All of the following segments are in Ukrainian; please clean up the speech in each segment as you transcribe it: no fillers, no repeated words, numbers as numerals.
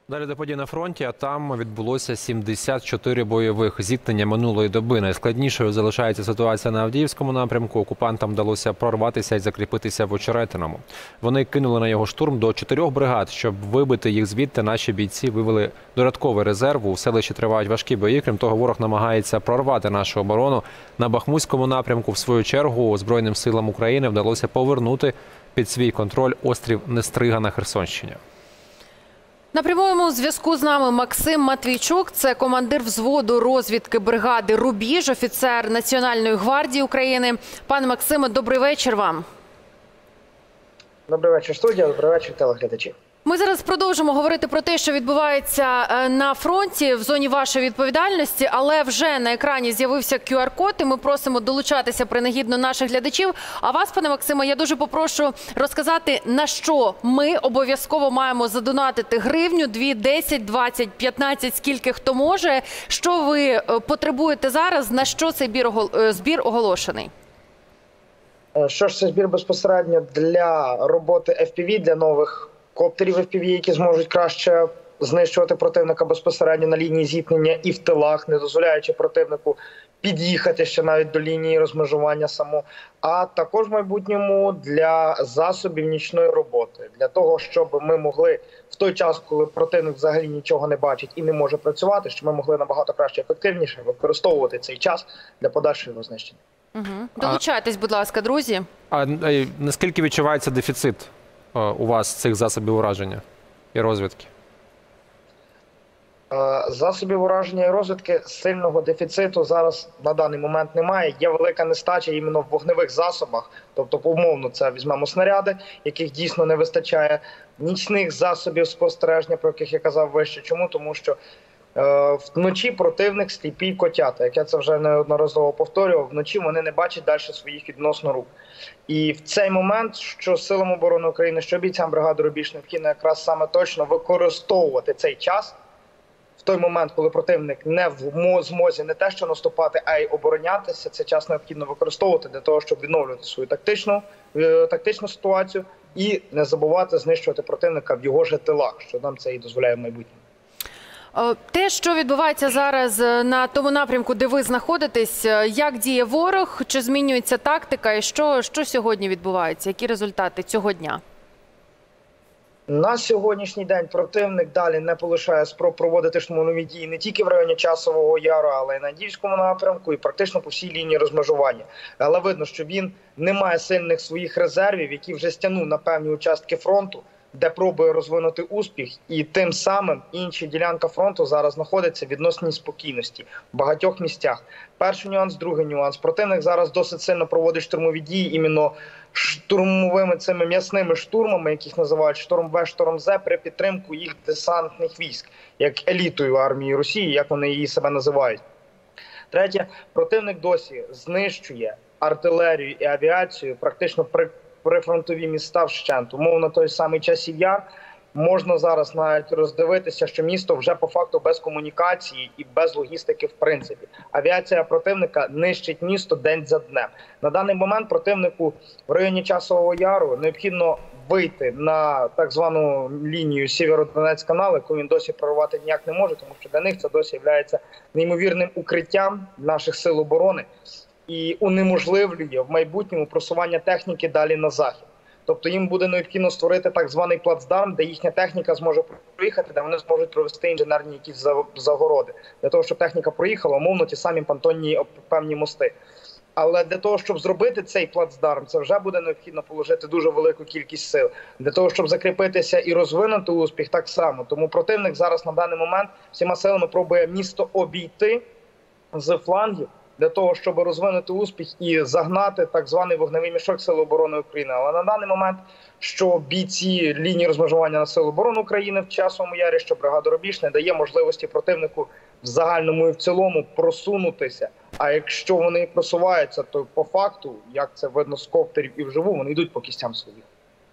Далі до подій на фронті, а там відбулося 74 бойових зіткнення минулої доби. Найскладнішою залишається ситуація на Авдіївському напрямку. Окупантам вдалося прорватися і закріпитися в Очеретиному. Вони кинули на його штурм до 4 бригад. Щоб вибити їх звідти, наші бійці вивели додатковий резерв. У селищі тривають важкі бої. Крім того, ворог намагається прорвати нашу оборону. На Бахмутському напрямку, в свою чергу, Збройним силам України вдалося повернути під свій контроль острів Нестрига на Херсонщині. На прямому зв'язку з нами Максим Матвійчук, це командир взводу розвідки бригади «Рубіж», офіцер Національної гвардії України. Пане Максиме, добрий вечір вам. Добрий вечір, студія, добрий вечір, телеглядачі. Ми зараз продовжимо говорити про те, що відбувається на фронті в зоні вашої відповідальності, але вже на екрані з'явився QR-код, і ми просимо долучатися принагідно наших глядачів. А вас, пане Максиме, я дуже попрошу розказати, на що ми обов'язково маємо задонатити гривню, 2, 10, 20, 15, скільки хто може. Що ви потребуєте зараз, на що цей збір оголошений? Що ж, це збір безпосередньо для роботи FPV, для нових коптерів FPV, які зможуть краще знищувати противника безпосередньо на лінії зіткнення і в тилах, не дозволяючи противнику під'їхати ще навіть до лінії розмежування саму. А також в майбутньому для засобів нічної роботи. Для того, щоб ми могли в той час, коли противник взагалі нічого не бачить і не може працювати, щоб ми могли набагато краще, ефективніше використовувати цей час для подальшого його знищення. Долучайтесь, будь ласка, друзі. А наскільки відчувається дефіцит у вас цих засобів ураження і розвідки? Засобів ураження і розвідки сильного дефіциту зараз на даний момент немає. Є велика нестача іменно в вогневих засобах. Тобто, умовно, це візьмемо снаряди, яких дійсно не вистачає. Нічних засобів спостереження, про яких я казав вище. Чому? Тому що вночі противник сліпі котята. Як я це вже неодноразово повторював, вночі вони не бачать далі своїх відносно рук. І в цей момент, що Силам оборони України, що бійцям бригади «Рубіж» необхідно якраз саме точно використовувати цей час, в той момент, коли противник не в змозі не те, що наступати, а й оборонятися, цей час необхідно використовувати для того, щоб відновлювати свою тактичну ситуацію і не забувати знищувати противника в його же тилах, що нам це і дозволяє в майбутньому. Те, що відбувається зараз на тому напрямку, де ви знаходитесь, як діє ворог, чи змінюється тактика і що сьогодні відбувається, які результати цього дня? На сьогоднішній день противник далі не полишає спроб проводити штурмові дії не тільки в районі Часового Яру, але й на Авдіївському напрямку і практично по всій лінії розмежування. Але видно, що він не має сильних своїх резервів, які вже стягнув на певні участки фронту, де пробує розвинути успіх, і тим самим інша ділянка фронту зараз знаходиться в відносній спокійності в багатьох місцях. Перший нюанс, другий нюанс. Противник зараз досить сильно проводить штурмові дії іменно штурмовими цими м'ясними штурмами, яких називають штурм В, штурм З, при підтримку їх десантних військ, як елітою армії Росії, як вони її себе називають. Третє, противник досі знищує артилерію і авіацію практично прифронтові міста вщент. Умовно, той самий Часів Яр, можна зараз навіть роздивитися, що місто вже по факту без комунікації і без логістики в принципі. Авіація противника нищить місто день за днем. На даний момент противнику в районі Часового Яру необхідно вийти на так звану лінію Сєвєродонецьк-канал, яку він досі прорвати ніяк не може, тому що для них це досі є неймовірним укриттям наших сил оборони і унеможливлює в майбутньому просування техніки далі на захід. Тобто їм буде необхідно створити так званий плацдарм, де їхня техніка зможе проїхати, де вони зможуть провести інженерні якісь загороди. Для того, щоб техніка проїхала, умовно, ті самі понтонні певні мости. Але для того, щоб зробити цей плацдарм, це вже буде необхідно положити дуже велику кількість сил. Для того, щоб закріпитися і розвинути успіх, так само. Тому противник зараз на даний момент всіма силами пробує місто обійти з флангів, для того, щоб розвинути успіх і загнати так званий вогневий мішок Сил оборони України. Але на даний момент, що бійці лінії розмежування на Сил оборони України в Часовому Ярі, що бригада «Рубіж» не дає можливості противнику в загальному і в цілому просунутися. А якщо вони просуваються, то по факту, як це видно з коптерів і вживу, вони йдуть по кістям своїх.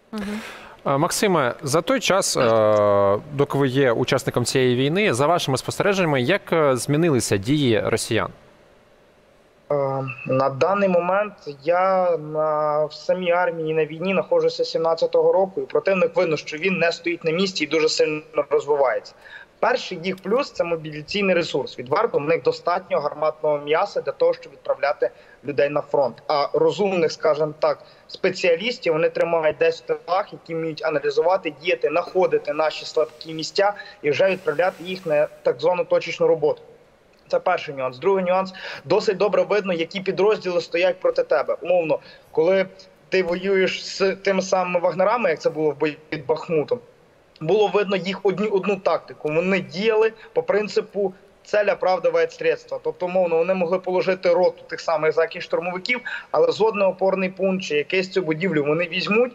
Максиме, за той час, доки ви є учасником цієї війни, за вашими спостереженнями, як змінилися дії росіян? На даний момент я в самій армії на війні знаходжуся з 17-го року, і противник видно, що він не стоїть на місці і дуже сильно розвивається. Перший їх плюс – це мобілізаційний ресурс. Відверто, в них достатньо гарматного м'яса для того, щоб відправляти людей на фронт. А розумних, скажімо так, спеціалістів вони тримають десь в тилах, які вміють аналізувати, діяти, знаходити наші слабкі місця і вже відправляти їх на так звану точечну роботу. Це перший нюанс. Другий нюанс – досить добре видно, які підрозділи стоять проти тебе. Умовно, коли ти воюєш з тими самими вагнерами, як це було в бою під Бахмутом, було видно їх одну тактику. Вони діяли по принципу «цель оправдує средства». Тобто, умовно, вони могли положити роту тих самих штурмовиків, але жодний опорний пункт чи якийсь цю будівлю вони візьмуть,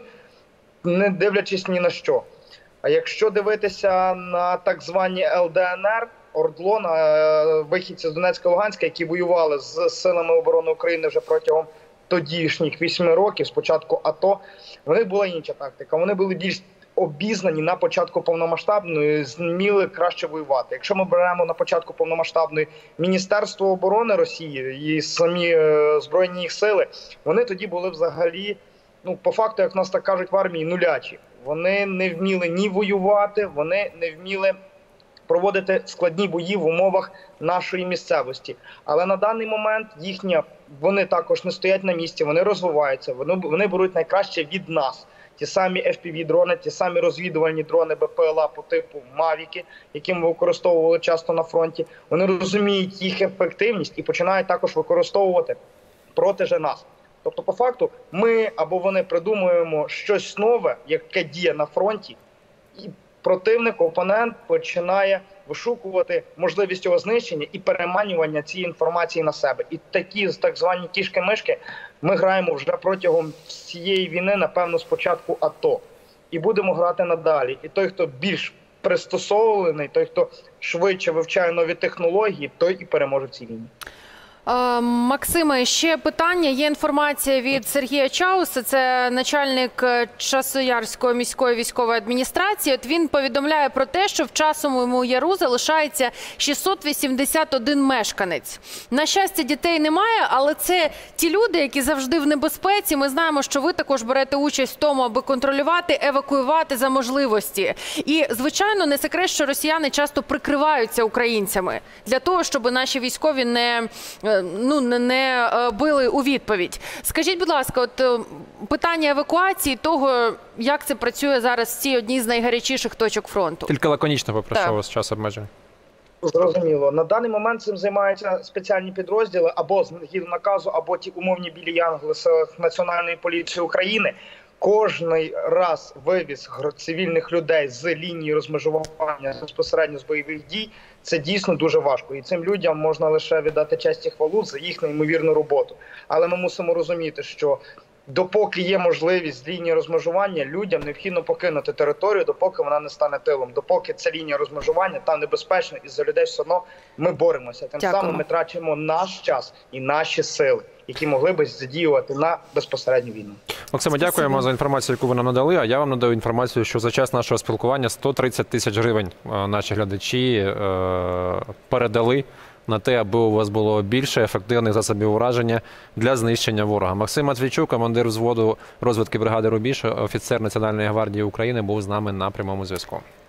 не дивлячись ні на що. А якщо дивитися на так звані ЛДНР, ОРДЛО, вихідці з Донецька, Луганська, які воювали з силами оборони України вже протягом тодішніх 8 років, спочатку АТО, в них була інша тактика. Вони були більш обізнані на початку повномасштабної, зміли краще воювати. Якщо ми беремо на початку повномасштабної Міністерство оборони Росії і самі Збройні їх сили, вони тоді були взагалі, по факту, як в нас так кажуть в армії, нулячі. Вони не вміли ні воювати, вони не вміли проводити складні бої в умовах нашої місцевості. Але на даний момент вони також не стоять на місці, вони розвиваються, вони беруть найкраще від нас. Ті самі FPV-дрони, ті самі розвідувальні дрони БПЛА по типу «Мавіки», які ми використовували часто на фронті. Вони розуміють їх ефективність і починають також використовувати проти же нас. Тобто, по факту, ми або вони придумуємо щось нове, яке діє на фронті, і противник, опонент починає вишукувати можливість його знищення і переманювання цієї інформації на себе. І такі так звані кішки-мишки ми граємо вже протягом всієї війни, напевно, з початку АТО. І будемо грати надалі. І той, хто більш пристосований, той, хто швидше вивчає нові технології, той і переможе в цій війні. Максиме, ще питання. Є інформація від Сергія Чауса, це начальник Часоярської міської військової адміністрації. От він повідомляє про те, що в Часовому Яру залишається 681 мешканець. На щастя, дітей немає, але це ті люди, які завжди в небезпеці. Ми знаємо, що ви також берете участь в тому, аби контролювати, евакуювати за можливості. І, звичайно, не секрет, що росіяни часто прикриваються українцями для того, щоб наші військові не били у відповідь. Скажіть, будь ласка, от питання евакуації, того, як це працює зараз в цій одній з найгарячіших точок фронту. Тільки лаконічно попрошу вас, час обмежений. Зрозуміло. На даний момент цим займаються спеціальні підрозділи або згідно наказу, або ті умовні білі янголи Національної поліції України. Кожний раз вивіз цивільних людей з лінії розмежування безпосередньо з бойових дій – це дійсно дуже важко. І цим людям можна лише віддати честь і хвалу за їх неймовірну роботу. Але ми мусимо розуміти, що допоки є можливість з лінії розмежування, людям необхідно покинути територію, допоки вона не стане тилом. Допоки ця лінія розмежування там небезпечна, і за людей все одно ми боремося. Тим самим ми трачимо наш час і наші сили, які могли б задіювати на безпосередню війну. Максиме, дякуємо за інформацію, яку ви нам надали. А я вам надаю інформацію, що за час нашого спілкування 130 тисяч гривень наші глядачі передали на те, аби у вас було більше ефективних засобів ураження для знищення ворога. Максим Матвійчук, командир взводу розвідки бригади «Рубіж», офіцер Національної гвардії України, був з нами на прямому зв'язку.